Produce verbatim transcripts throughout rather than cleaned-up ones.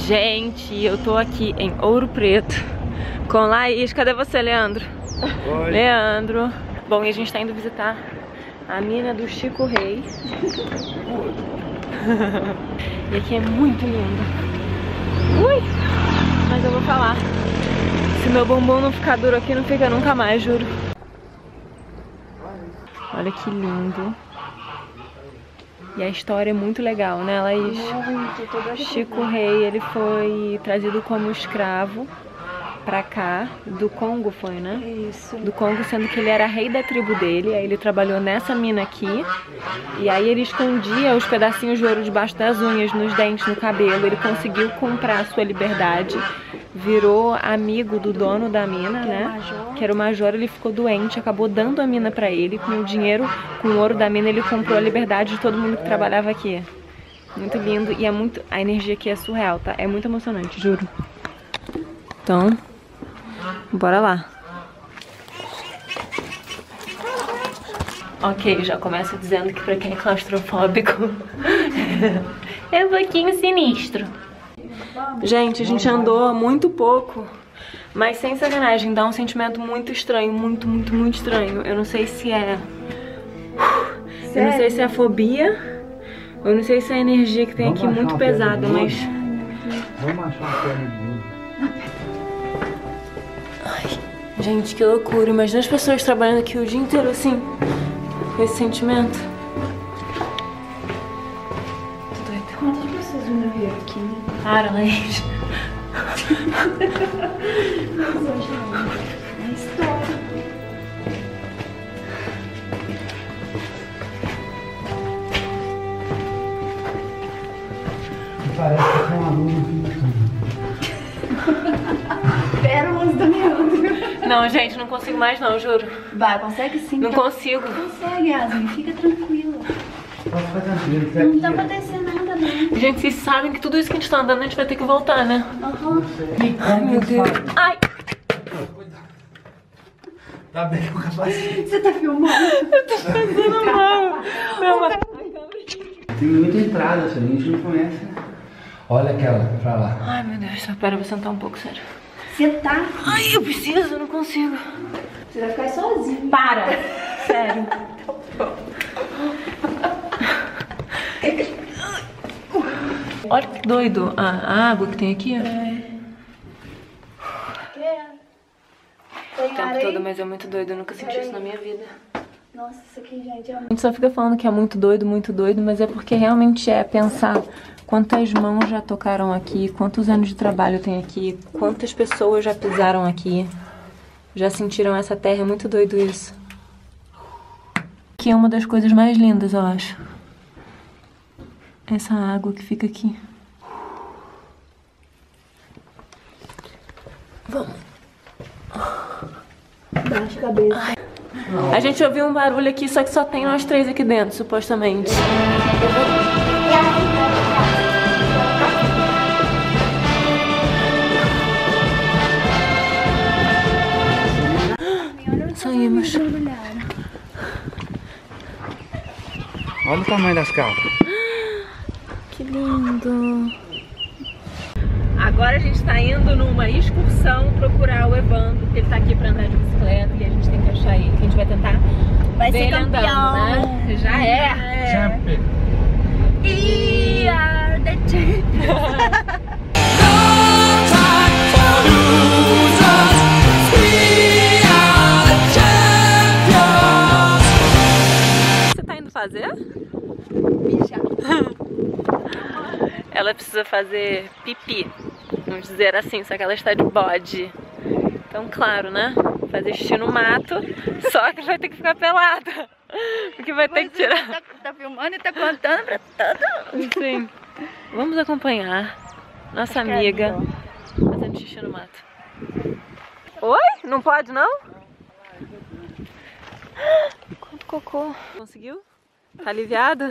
Gente, eu tô aqui em Ouro Preto com Laís. Cadê você, Leandro? Oi. Leandro. Bom, e a gente tá indo visitar a mina do Chico Rei. E aqui é muito lindo. Ui! Mas eu vou falar, se meu bumbum não ficar duro aqui, não fica nunca mais, juro. Olha que lindo. E a história é muito legal, né, Laís? Muito, Chico Rei, ele foi trazido como escravo pra cá, do Congo foi, né? Isso. Do Congo, sendo que ele era rei da tribo dele, aí ele trabalhou nessa mina aqui, e aí ele escondia os pedacinhos de ouro debaixo das unhas, nos dentes, no cabelo. Ele conseguiu comprar a sua liberdade, virou amigo do dono da mina, né? Que era o major. Ele ficou doente, acabou dando a mina pra ele, com o dinheiro, com o ouro da mina, ele comprou a liberdade de todo mundo que trabalhava aqui. Muito lindo, e é muito, a energia aqui é surreal, tá? É muito emocionante, juro. Então, bora lá. Ok, já começo dizendo que pra quem é claustrofóbico é um pouquinho sinistro. Gente, a gente andou muito pouco, mas sem sacanagem, dá um sentimento muito estranho, muito, muito, muito estranho. Eu não sei se é... Eu não sei se é fobia, eu não sei se é a energia que tem aqui muito pesada, mas... Vamos achar uma perna de novo. Ai, gente, que loucura. Imagina as pessoas trabalhando aqui o dia inteiro assim, com esse sentimento. Tô doida. Quantas pessoas morreram aqui? Para, Laís. É história. Parece que é um aluno. Pérolas do Leandro. Não, gente, não consigo mais não, juro. Vai, consegue sim. Não tá... consigo. Consegue, Yasmin, fica tranquila. Pode fazer tranquilo, tá Não aqui, tá ó. acontecendo nada, não. Gente, vocês sabem que tudo isso que a gente tá andando, a gente vai ter que voltar, né? Aham. Ai, meu Deus. Ai! Tá bem com o capacete. Você tá filmando? Eu tô fazendo mal. Meu mal. Tem muita entrada, essa a gente não conhece, né? Olha aquela pra lá. Ai, meu Deus. Pera, eu vou sentar um pouco, sério. Você tá? Ai, eu preciso, eu não consigo. Você vai ficar sozinho. Para! Sério. Olha que doido a, a água que tem aqui. É. O tempo todo, mas é muito doido. Eu nunca senti isso na minha vida. Nossa, isso aqui, gente, é A gente só fica falando que é muito doido, muito doido, mas é porque realmente é pensar quantas mãos já tocaram aqui, quantos anos de trabalho tem aqui, quantas pessoas já pisaram aqui, já sentiram essa terra. É muito doido isso. Que é uma das coisas mais lindas, eu acho. Essa água que fica aqui. Vamos. baixa a cabeça. Ai. A gente ouviu um barulho aqui, só que só tem nós três aqui dentro, supostamente. Saímos. Olha o tamanho das calças. Que lindo. Agora a gente tá indo numa excursão procurar o Evandro, porque ele tá aqui pra andar de bicicleta e a gente tem que achar ele, que a gente vai tentar Vai ver ser ele campeão. andando, né? Já é. Champion. We are the champions. Você tá indo fazer? Bicha. Ela precisa fazer pipi, vamos dizer assim, só que ela está de bode. Então, claro, né? Fazer xixi no mato, só que vai ter que ficar pelada. Porque vai ter que tirar. Tá, tá filmando e tá contando pra todo mundo. Sim. Vamos acompanhar nossa Acho que é amiga ali, fazendo xixi no mato. Oi? Não pode, não? Quanto cocô. Conseguiu? Tá aliviada?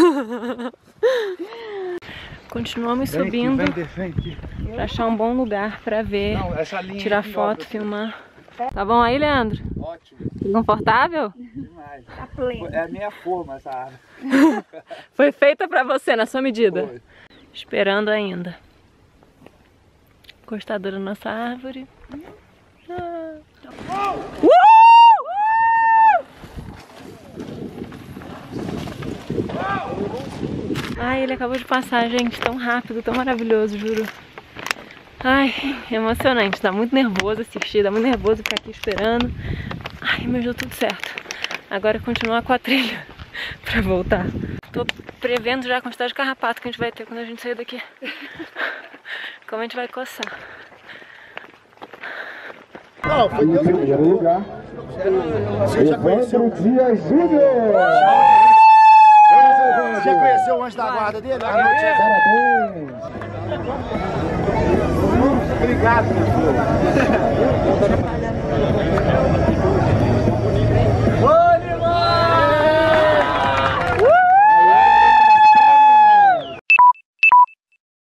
Continuamos Vem subindo aqui, vem, vem aqui. pra achar um bom lugar pra ver, Não, essa linha tirar aqui, foto, ó, filmar. Tá bom aí, Leandro? Ótimo, Confortável? demais. Tá pleno. É a minha forma essa árvore. Foi feita pra você, na sua medida? Foi. Esperando ainda. encostadora na nossa árvore. Ah. Ai, ele acabou de passar, gente, tão rápido, tão maravilhoso, juro. Ai, emocionante, dá muito nervoso assistir, dá muito nervoso ficar aqui esperando. Ai, mas deu tudo certo. Agora é continuar com a trilha pra voltar. Tô prevendo já a quantidade de carrapato que a gente vai ter quando a gente sair daqui. Como a gente vai coçar. Não, foi Deus que me lugar. Você já conheceu o Dias Júnior? Você já conheceu o anjo da guarda dele? Parabéns! Obrigado, meu filho.